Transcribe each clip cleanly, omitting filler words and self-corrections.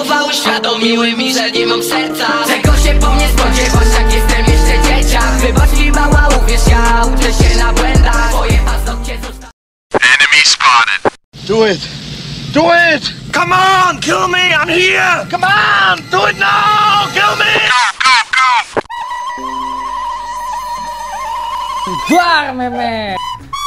Zachowałeś świadomiły mi, że nie mam serca. Czego się po mnie spodziewasz, jak jestem jeszcze dzieciak? Wybacz mi mała, uwierz, ja uczę się na błędach. Twoje paznokcie zostały. Enemy spotted. Do it! Do it! Come on, kill me! I'm here! Come on! Do it now! Kill me! Go, go, go! War meme.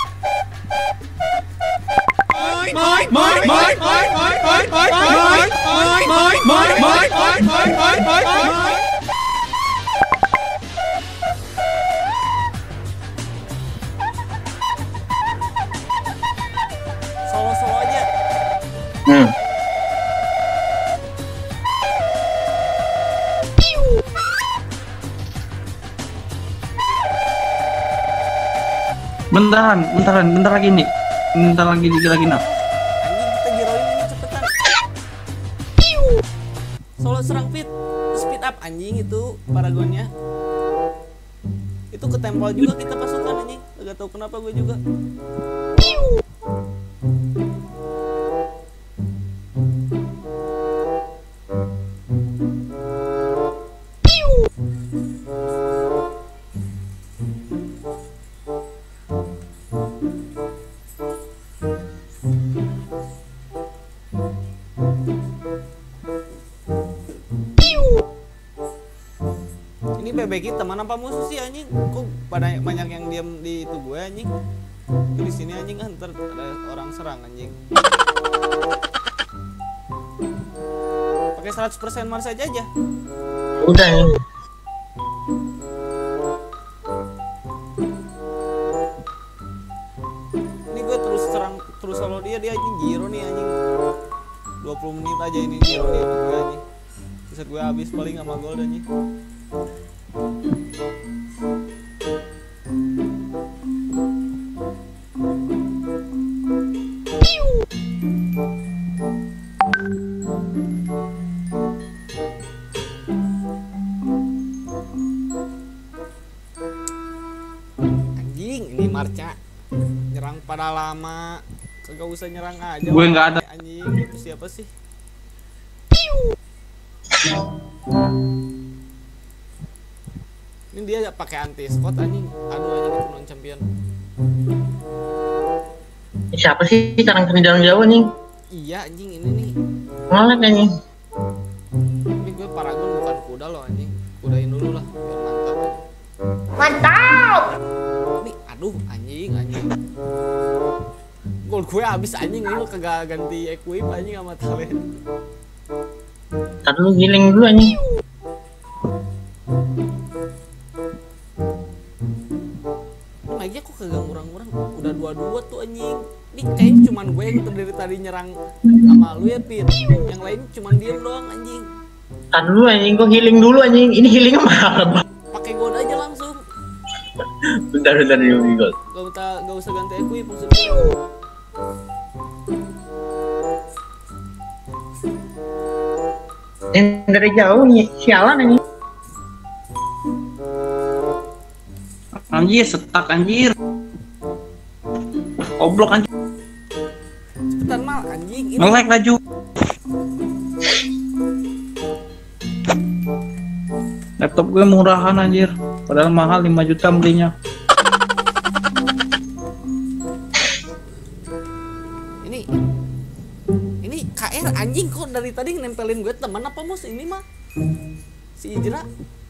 Solo aja. Bentar lagi nih. Bentar lagi nah. Anjing kita giroin ini cepetan. Solo serang speed up anjing itu paragonnya. Itu ketempel juga kita pasukan anjing. Gak tahu kenapa gue juga. Ini PBG teman apa musuh sih anjing? Kok pada banyak yang diam di itu gue anjing? Di sini anjing ntar ada orang serang anjing. Pakai 100% Mars aja. Udah nih. Ini gue terus serang terus solo dia anjing giro nih anjing. 20 menit aja ini giro dia sama gue anjing. Bisa gue habis paling sama gol anjing. Anjing ini Marca nyerang pada lama, kagak usah nyerang aja. Gue nggak ada. Anjing itu siapa sih? Ini dia pakai anti spot anjing. Aduh anjing itu non champion. Siapa sih karakter di dalam Jawa nih? Iya anjing ini nih. Ngelek anjing. Ini gue paragon bukan kuda loh anjing. Kudain dulu lah biar mantap aja. Mantap. Nih aduh anjing. Gol gue habis anjing ini lo kagak ganti equip anjing sama talent. Ntar dulu healing dulu anjing. Aja kok kagak ngurang-ngurang. Udah 2-2 tuh anjing. Ini kayaknya cuman gue yang dari tadi nyerang sama lu ya Pit. Yang lain cuman diem doang anjing. Ntar dulu anjing, gua healing dulu anjing. Ini healingnya mahal banget. Pakai god aja langsung. Bentar dulu god. Gak usah ganti equip maksudnya. Yang dari jauh nih, sialan anjing. Anjir, setak anjir. Goblok anjir. Cepetan mal anjing ini. Nge-lag laju. Laptop gue murahan anjir. Padahal mahal 5 juta belinya. Ini KR anjing kok dari tadi nempelin gue teman apa mus ini mah? Si Ijra.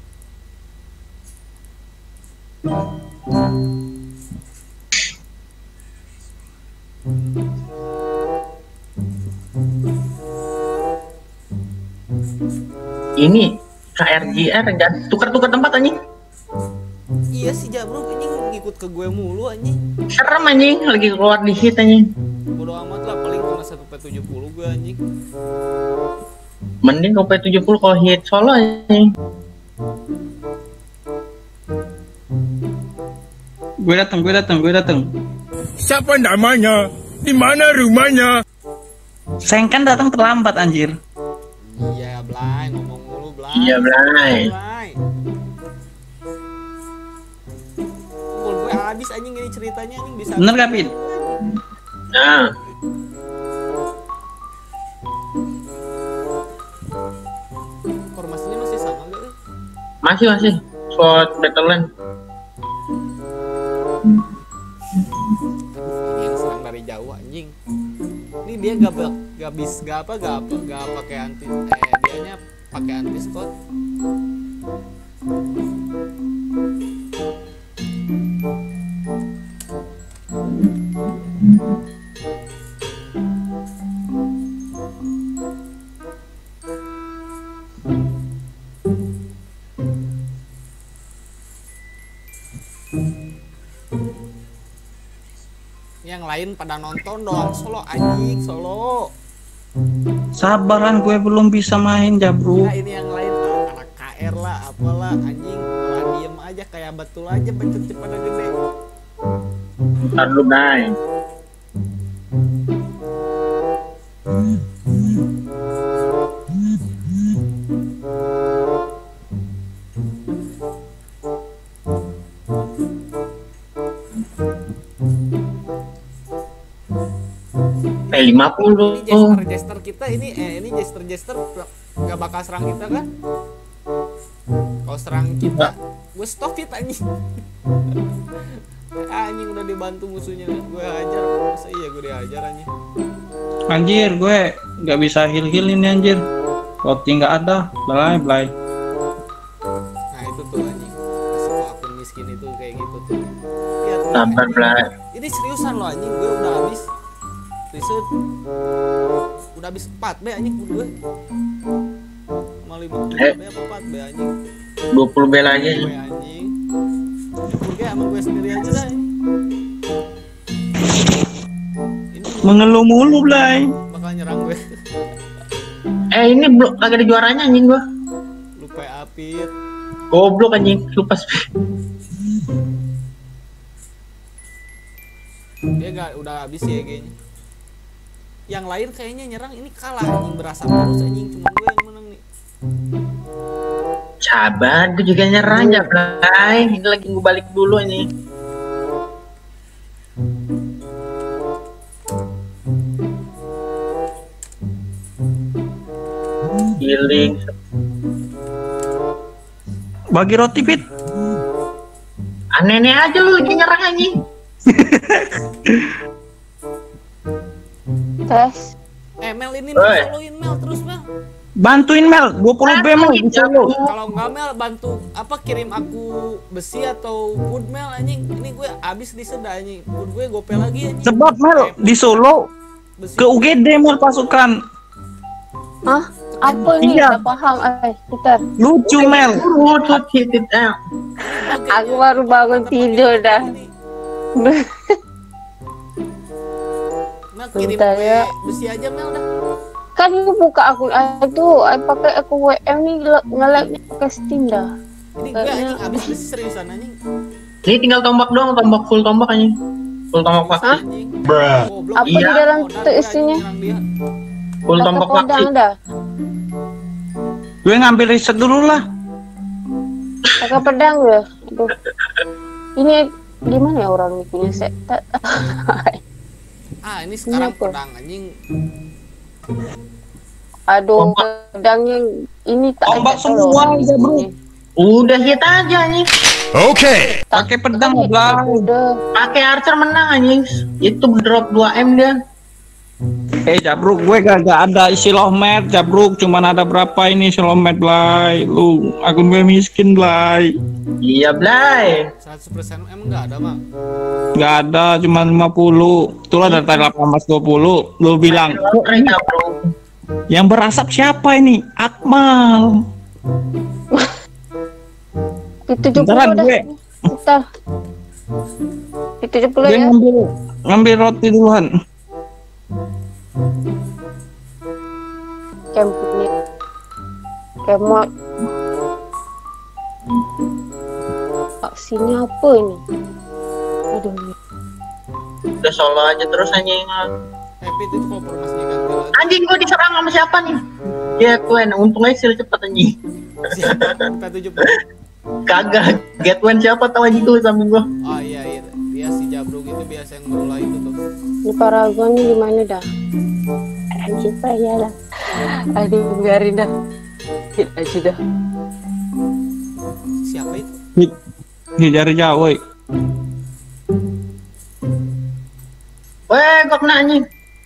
Ini KRGR enggak tukar-tukar tempat anjing. Iya si Jabruk anjing ngikut ke gue mulu anjing. Serem anjing, lagi keluar di hit anjing. Bodo amat lah paling kena 1P70 gue anjing. Mending kau P70 kalau hit solo anjing. Gue datang. Siapa namanya? Di mana rumahnya? Seng kan datang terlambat anjir. Iya Blay ngomong mulu Blay. Iya Blay. Gol gue habis anjing ini ceritanya anjing bisa. Bener gak Pin? Nah. Masih. Short Battleland. Ini yang serang dari jauh anjing. Ini dia gak pakai anti dianya pakai anti squad. Yang lain pada nonton doang solo anjing solo. Sabaran gue belum bisa main Jabruk. Nah ini yang lain anak KR lah apalah anjing malah diem aja kayak betul aja bacot pada gede. Ntar dulu guys. Ini 50. jester kita ini jester nggak bakal serang kita kan? Kalau serang kita, gue stop it anjing. Anjing udah dibantu musuhnya, gue hajar, masa iya gue dihajar anjing. Anjir, gue nggak bisa heal ini anjir. Roti nggak ada, belai. Nah itu tuh anjing, resiko akun miskin itu kayak gitu tuh. Ya, tuh, Sabar belai. ini seriusan loh anjing, gue udah habis riset, udah habis 4 B anjing gue. Malah 50 B apa 4 B anjing. 20 bel aja. Gue anjing. Gue sama gue sendiri aja dah. Ini Mengeluh mulu belai. bakal nyerang gue. Ini belum kagak ada juaranya anjing gua. Lupa apit. Goblok anjing, lupa Dia gak udah habis ya kayaknya. Yang lain kayaknya nyerang ini kalah anjing, berasa terus anjing, cuma gue yang menang nih. Sabar, gue juga nyerang ya, Blay. Ini lagi gue balik dulu ini. Healing. Bagi roti Fit. Aneh-aneh aja lu lagi nyerang anjing. Tes. Mel ini Oi. soloin Mel terus Mel. Bantuin Mel, 20 B Mel bisa lo. Kalau nggak Mel bantu apa kirim aku besi atau wood Mel anjing. Ini gue abis di seda anjing. Wood gue gopel lagi anjing. Sebab Mel di Solo Besi. ke UGD Mel pasukan. Hah? Apa ini? Iya. Gak paham. Bentar. Lucu Mel. Tuh titit. Aku baru bangun tidur dah. Mel kirim Bentar gue ya. besi aja Mel dah. Kan lu buka akun itu, pakai akun WM nih nge-like pakai Steam dah. Ini gue anjing abis besi seriusan anjing. Ini tinggal tombak doang, tombak full tombak anjing. Full tombak faksi. Anjing. Bruh. Goblok. Apa Iya. di dalam Modal itu gue isinya? anjing nyerang dia. Full Pakai tombak faksi. pedang dah. Gue ngambil riset dulu lah. Pakai pedang ya. Aduh. Ini gimana ya orang punya set? Ah ini sekarang Ini apa? pedang anjing. Aduh, pedangnya ini tak Ombak ada semua tolong. aja, bro. Udah hit aja anjing. Okay. Pakai pedang lah. Udah. Pakai archer menang anjing. Itu drop 2M dia. Jabruk, gue gak ada isi lomet Jabruk, cuman ada berapa ini isi lomet Blay. Lu akun gue miskin Blay. Iya, Blay. 100% emang nggak ada mak. Gak ada, cuma 50. Itulah data 1820. Lu bilang Mereka, bro. yang berasap siapa ini? Akmal. Itu 70 Bentaran dah. gue. Bentar. Itu 70 Gue ya. ngambil roti duluan. Campnya. Kemot. Sini apa ini? Aduh. Udah solo aja terus anjing. Pit itu kalau formasinya ganti lagi. Anjing gua diserang sama siapa nih? Ya, Gwen, untungnya sil cepet anjing. Siapa? P70. Kagak, Gatwen siapa tahu anjing tuh samping gua. Oh iya iya. Dia si Jabruk itu biasa yang berulah itu tuh. Ini Paragon di mana dah? Anjir payah lah. Aduh, biarin dah. Hit aja dah. Siapa itu? Hijari jauh, woi. Weh, kok kena anjing.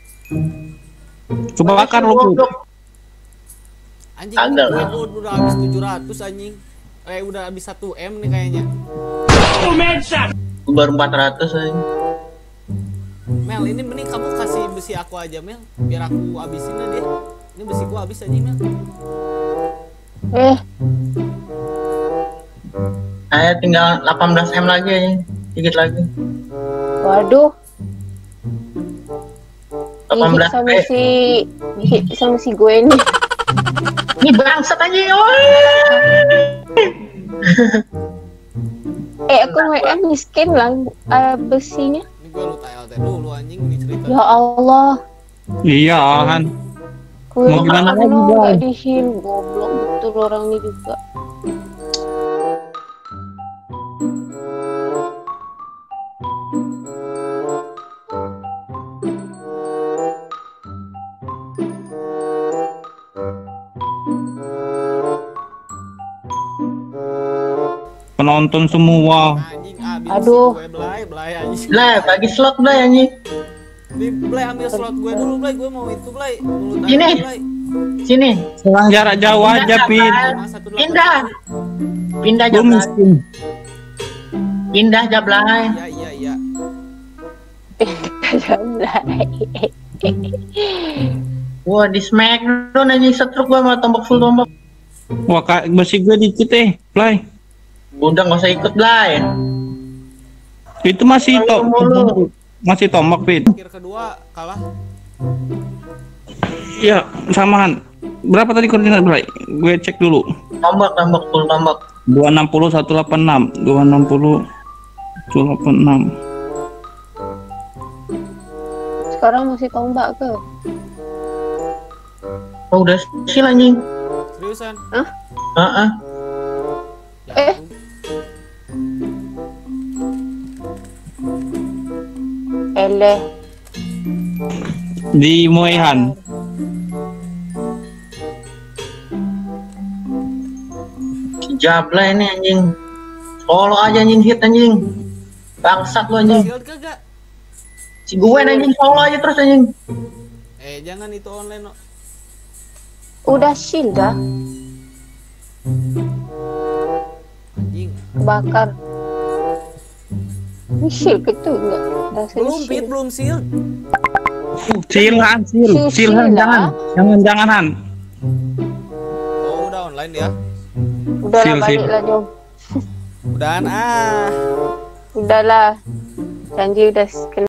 Kebakar lu. Pit. Anjing, Kagak gue lah. udah habis 700 anjing. Udah habis 1 M nih kayaknya. Baru 400 anjing. Mel, ini mending kamu kasih besi aku aja, Mel. Biar aku habisin aja deh. Ini besiku habis aja, Mel. Saya tinggal 18 M lagi anjing. Dikit lagi. Waduh, 18 hit sama si gue nih. Ini bangsat anjing. Woi. Aku WM miskin lah besinya. Ini gue lu TLT dulu anjing ini cerita. Ya Allah, Iya kan. gue Mau gimana lagi, nggak Bang? di heal, goblok betul orang ini juga. Penonton semua. Anjing habis Aduh. gue belai anjing. Lah, bagi slot Blay anjing. Di Blay ambil slot gue dulu, Blay. Gue mau itu, Blay. Mulut Ini. aja, Blay. Sini. Serang jarak jauh aja, Pit. Nah, 1.8. Pindah. Pindah Lu Jablay. miskin. Pindah Jablay. Iya. Wah, di smackdown anjing setruk gua sama tombak full tombak. Wah, besi gue dikit Blay. Udah nggak usah ikut Blay. Itu masih masih tombak, Pit. Akhir kedua kalah. Iya, samaan. Berapa tadi koordinat, Blay? Gue cek dulu. Tombak full tombak. 260 186. 260 186. Sekarang masih tombak ke? Oh, udah sil anjing. Seriusan? Heeh. Eh. Eleh. Di Moehan. Jablay ini anjing. Solo aja anjing hit anjing. Bangsat lu anjing. Shield kagak? Si Gwen anjing solo aja terus anjing. Jangan itu online, no. Udah shield dah, Anjing. kebakar. Ini shield itu enggak? Belum, Pit, belum shield. Silhan, Sil Silhan, lah. jangan Han. Oh, udah online ya. Udah lah, Sil. balik lah Jom. Udahan Udahlah, janji udah